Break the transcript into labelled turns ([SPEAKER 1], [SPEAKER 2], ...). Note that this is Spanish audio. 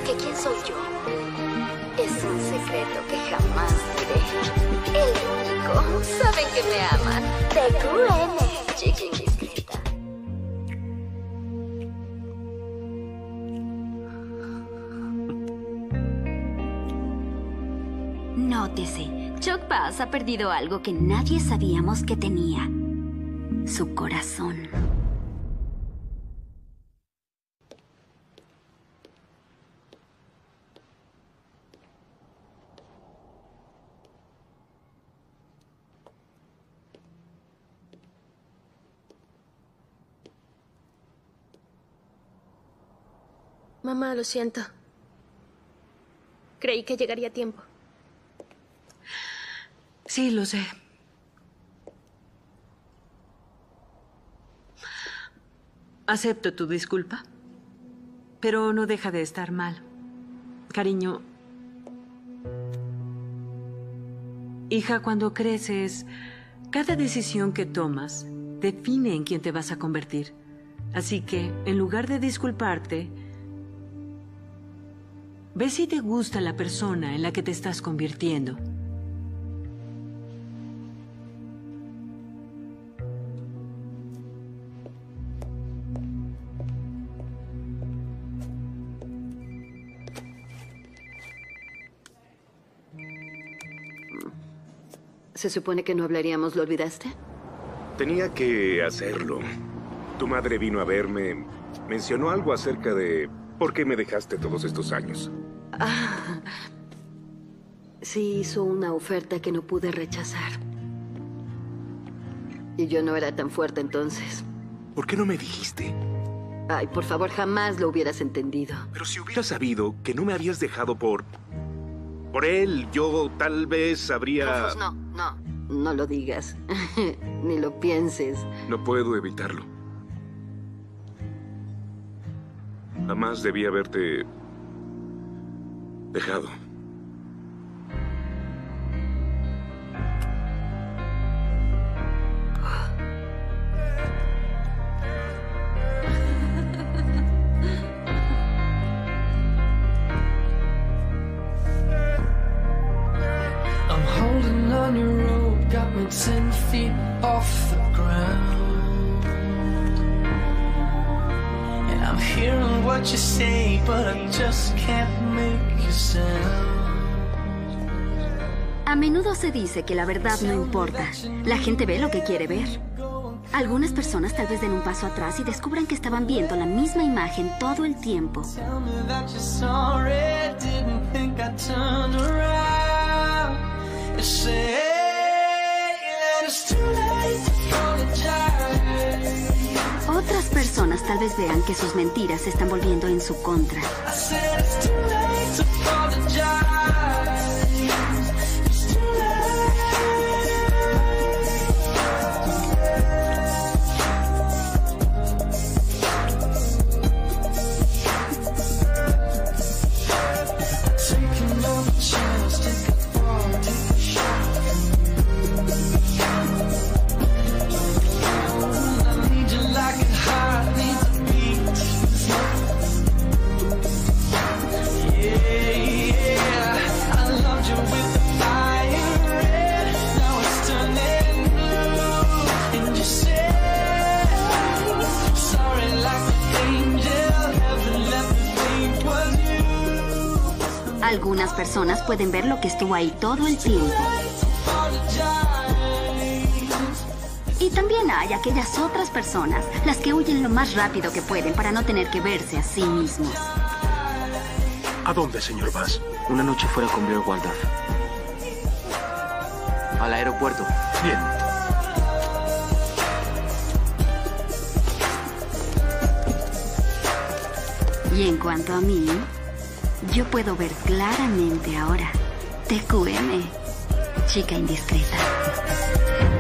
[SPEAKER 1] que quién soy yo es un secreto que jamás diré. El único. Saben que me aman. TQM, chica indiscreta.
[SPEAKER 2] Nótese, Chuck Bass ha perdido algo que nadie sabíamos que tenía. Su corazón.
[SPEAKER 3] Mamá, lo siento. Creí que llegaría a tiempo.
[SPEAKER 4] Sí, lo sé. Acepto tu disculpa, pero no deja de estar mal. Cariño, hija, cuando creces, cada decisión que tomas define en quién te vas a convertir. Así que, en lugar de disculparte, ve si te gusta la persona en la que te estás convirtiendo.
[SPEAKER 1] ¿Se supone que no hablaríamos? ¿Lo olvidaste?
[SPEAKER 5] Tenía que hacerlo. Tu madre vino a verme, mencionó algo acerca de por qué me dejaste todos estos años.
[SPEAKER 1] Ah, sí, hizo una oferta que no pude rechazar. Y yo no era tan fuerte entonces.
[SPEAKER 5] ¿Por qué no me dijiste?
[SPEAKER 1] Ay, por favor, jamás lo hubieras entendido.
[SPEAKER 5] Pero si hubiera sabido que no me habías dejado por él, yo tal vez habría...
[SPEAKER 1] Rufus, no lo digas. Ni lo pienses.
[SPEAKER 5] No puedo evitarlo. Jamás debí haberte dejado.
[SPEAKER 6] I'm holding on your rope, got me 10 feet off the ground. And I'm hearing what you say, but I just can't make you sound.
[SPEAKER 2] A menudo se dice que la verdad no importa. La gente ve lo que quiere ver. Algunas personas tal vez den un paso atrás y descubran que estaban viendo la misma imagen todo el tiempo.
[SPEAKER 6] Tell me that you're sorry, didn't think I turned around. You say that it's too late to apologize.
[SPEAKER 2] Otras personas tal vez vean que sus mentiras se están volviendo en su contra.
[SPEAKER 6] I said it's too late to apologize. It's too taking on a chance, take a fall, take a shot. I need you like a heart needs a beat. Yeah, I loved you with the fire red. Now it's turning blue. And you said, sorry like an angel. Heaven let me think was you.
[SPEAKER 2] Algunas personas pueden ver lo que estuvo ahí todo el tiempo. Y también hay aquellas otras personas, las que huyen lo más rápido que pueden para no tener que verse a sí mismos.
[SPEAKER 5] ¿A dónde, señor Bass?
[SPEAKER 7] Una noche fuera con Blair Waldorf. Al aeropuerto.
[SPEAKER 5] Bien.
[SPEAKER 2] Y en cuanto a mí, yo puedo ver claramente ahora. TQM, chica indiscreta.